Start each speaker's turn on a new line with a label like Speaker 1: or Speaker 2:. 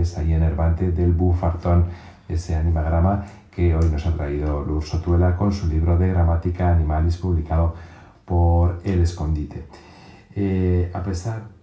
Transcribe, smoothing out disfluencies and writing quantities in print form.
Speaker 1: belleza y enervante del bufartón, ese animagrama que hoy nos ha traído Lourdes Sotuela con su libro de Gramática Animalis publicado por El Escondite. A pesar